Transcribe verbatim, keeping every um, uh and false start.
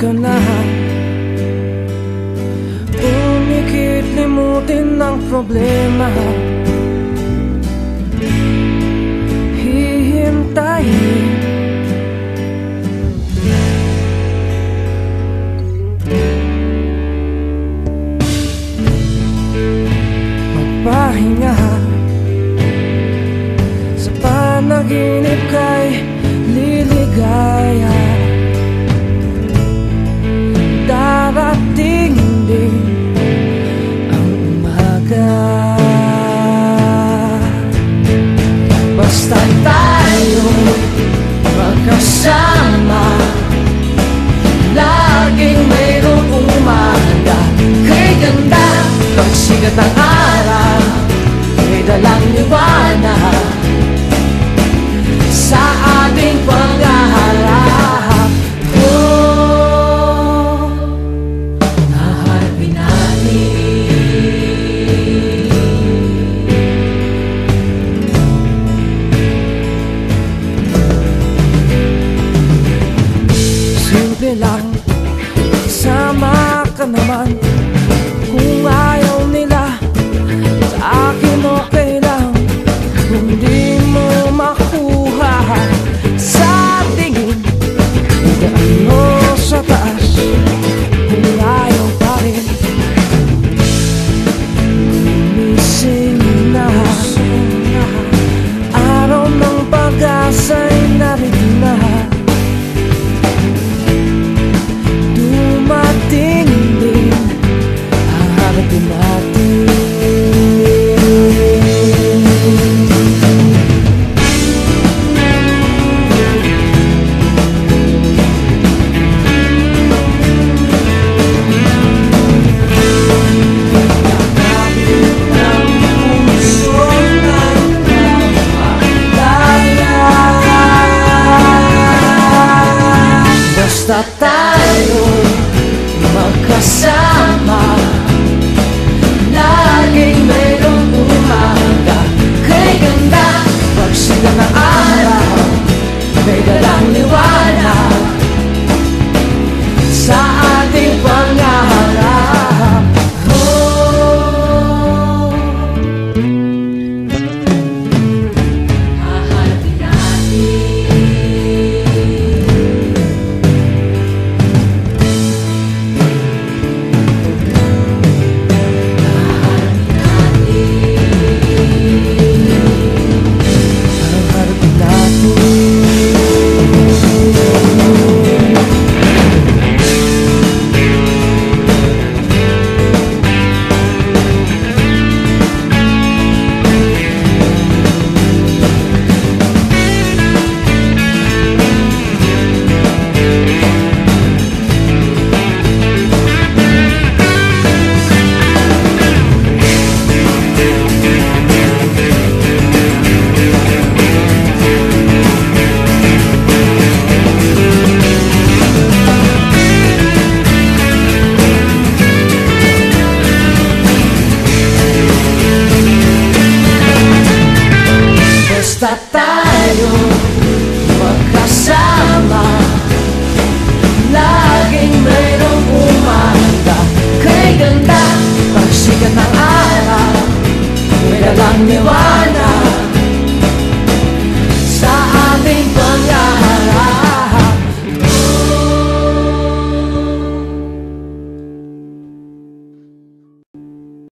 ka na, umikit limutin ang problema. Hihintayin magpahinga, sa panaginip kay liligaya. Darating din ang umaga, basta tayo magkasama. Laging mayroong umaga, kay ganda pagsikat ng araw, may dalang liwanag sa ating paghaharap. Oh, haharapin natin simple lang, sama ka naman. Kung ayaw nila, sa akin okay lang. Kung di mo makuha sa tingin, daan mo sa taas. Kung ayaw pa rin, gumising na. Araw ng pag-asa'y narito na. Dumating din, haharapin natin. Basta tayo magkasama, laging mayroong umaga, kay ganda pagsikat ng araw, may dalang liwanag